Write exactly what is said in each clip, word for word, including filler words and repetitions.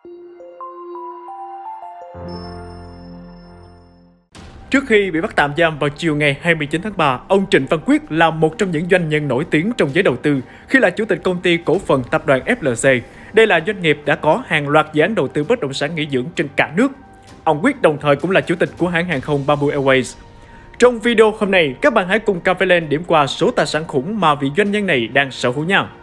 Trước khi bị bắt tạm giam vào chiều ngày hai mươi chín tháng ba, ông Trịnh Văn Quyết là một trong những doanh nhân nổi tiếng trong giới đầu tư khi là chủ tịch công ty cổ phần tập đoàn ép lờ xê. Đây là doanh nghiệp đã có hàng loạt dự án đầu tư bất động sản nghỉ dưỡng trên cả nước. Ông Quyết đồng thời cũng là chủ tịch của hãng hàng không Bamboo Airways. Trong video hôm nay, các bạn hãy cùng cà phê lên điểm qua số tài sản khủng mà vị doanh nhân này đang sở hữu nha.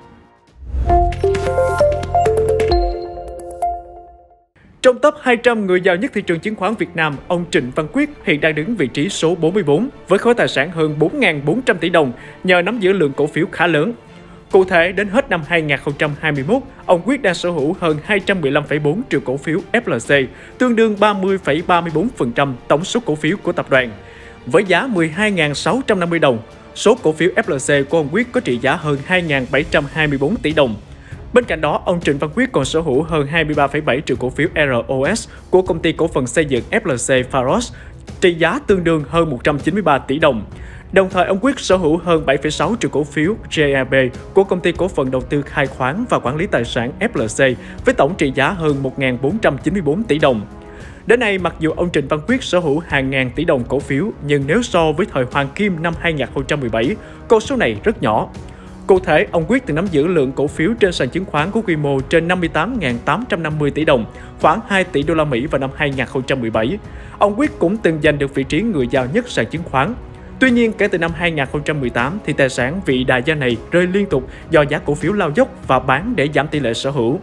Trong top hai trăm người giàu nhất thị trường chứng khoán Việt Nam, ông Trịnh Văn Quyết hiện đang đứng vị trí số bốn mươi tư với khối tài sản hơn bốn nghìn bốn trăm tỷ đồng nhờ nắm giữ lượng cổ phiếu khá lớn. Cụ thể, đến hết năm hai nghìn không trăm hai mươi mốt, ông Quyết đang sở hữu hơn hai trăm mười lăm phẩy bốn triệu cổ phiếu ép lờ xê, tương đương ba mươi phẩy ba mươi tư phần trăm tổng số cổ phiếu của tập đoàn. Với giá mười hai nghìn sáu trăm năm mươi đồng, số cổ phiếu ép lờ xê của ông Quyết có trị giá hơn hai nghìn bảy trăm hai mươi tư tỷ đồng. Bên cạnh đó, ông Trịnh Văn Quyết còn sở hữu hơn hai mươi ba phẩy bảy triệu cổ phiếu rờ o ét của công ty cổ phần xây dựng ép lờ xê Pharos, trị giá tương đương hơn một trăm chín mươi ba tỷ đồng. Đồng thời, ông Quyết sở hữu hơn bảy phẩy sáu triệu cổ phiếu giê a bê của công ty cổ phần đầu tư khai khoáng và quản lý tài sản ép lờ xê với tổng trị giá hơn một nghìn bốn trăm chín mươi tư tỷ đồng. Đến nay, mặc dù ông Trịnh Văn Quyết sở hữu hàng ngàn tỷ đồng cổ phiếu, nhưng nếu so với thời Hoàng Kim năm hai nghìn không trăm mười bảy, con số này rất nhỏ. Cụ thể, ông Quyết từng nắm giữ lượng cổ phiếu trên sàn chứng khoán có quy mô trên năm mươi tám nghìn tám trăm năm mươi tỷ đồng, khoảng hai tỷ đô la Mỹ vào năm hai nghìn không trăm mười bảy. Ông Quyết cũng từng giành được vị trí người giàu nhất sàn chứng khoán. Tuy nhiên, kể từ năm hai nghìn không trăm mười tám thì tài sản vị đại gia này rơi liên tục do giá cổ phiếu lao dốc và bán để giảm tỷ lệ sở hữu.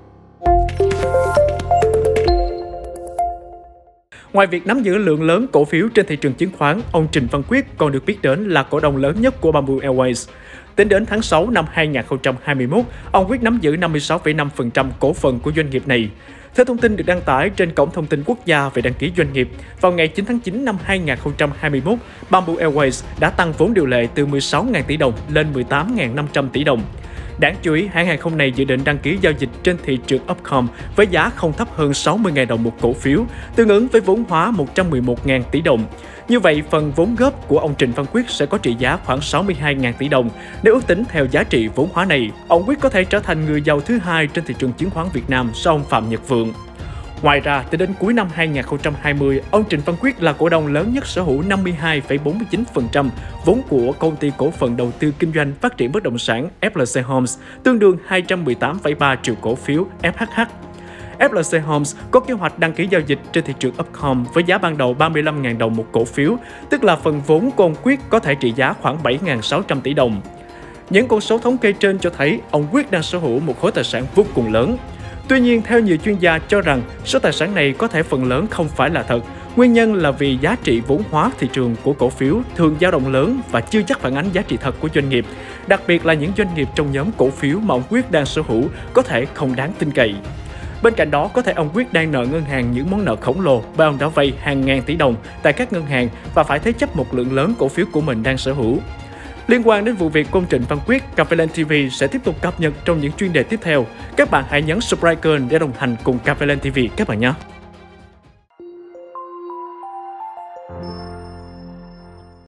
Ngoài việc nắm giữ lượng lớn cổ phiếu trên thị trường chứng khoán, ông Trịnh Văn Quyết còn được biết đến là cổ đông lớn nhất của Bamboo Airways. Tính đến tháng sáu năm hai nghìn không trăm hai mươi mốt, ông Quyết nắm giữ năm mươi sáu phẩy năm phần trăm cổ phần của doanh nghiệp này. Theo thông tin được đăng tải trên Cổng Thông tin Quốc gia về đăng ký doanh nghiệp, vào ngày chín tháng chín năm hai nghìn không trăm hai mươi mốt, Bamboo Airways đã tăng vốn điều lệ từ mười sáu nghìn tỷ đồng lên mười tám nghìn năm trăm tỷ đồng. Đáng chú ý, hãng hàng không này dự định đăng ký giao dịch trên thị trường Upcom với giá không thấp hơn sáu mươi nghìn đồng một cổ phiếu, tương ứng với vốn hóa một trăm mười một nghìn tỷ đồng. Như vậy, phần vốn góp của ông Trịnh Văn Quyết sẽ có trị giá khoảng sáu mươi hai nghìn tỷ đồng. Nếu ước tính theo giá trị vốn hóa này, ông Quyết có thể trở thành người giàu thứ hai trên thị trường chứng khoán Việt Nam sau ông Phạm Nhật Vượng. Ngoài ra, tính đến cuối năm hai nghìn không trăm hai mươi, ông Trịnh Văn Quyết là cổ đông lớn nhất sở hữu năm mươi hai phẩy bốn mươi chín phần trăm vốn của công ty cổ phần đầu tư kinh doanh phát triển bất động sản ép lờ xê Homes, tương đương hai trăm mười tám phẩy ba triệu cổ phiếu ép hát hát. ép lờ xê Homes có kế hoạch đăng ký giao dịch trên thị trường Upcom với giá ban đầu ba mươi lăm nghìn đồng một cổ phiếu, tức là phần vốn của ông Quyết có thể trị giá khoảng bảy nghìn sáu trăm tỷ đồng. Những con số thống kê trên cho thấy ông Quyết đang sở hữu một khối tài sản vô cùng lớn. Tuy nhiên, theo nhiều chuyên gia cho rằng số tài sản này có thể phần lớn không phải là thật. Nguyên nhân là vì giá trị vốn hóa thị trường của cổ phiếu thường dao động lớn và chưa chắc phản ánh giá trị thật của doanh nghiệp, đặc biệt là những doanh nghiệp trong nhóm cổ phiếu mà ông Quyết đang sở hữu có thể không đáng tin cậy. Bên cạnh đó, có thể ông Quyết đang nợ ngân hàng những món nợ khổng lồ bởi ông đã vay hàng ngàn tỷ đồng tại các ngân hàng và phải thế chấp một lượng lớn cổ phiếu của mình đang sở hữu. Liên quan đến vụ việc của ông Trịnh Văn Quyết, Cà phê Lên ti vi sẽ tiếp tục cập nhật trong những chuyên đề tiếp theo. Các bạn hãy nhấn subscribe kênh để đồng hành cùng Cà phê Lên ti vi các bạn nhé!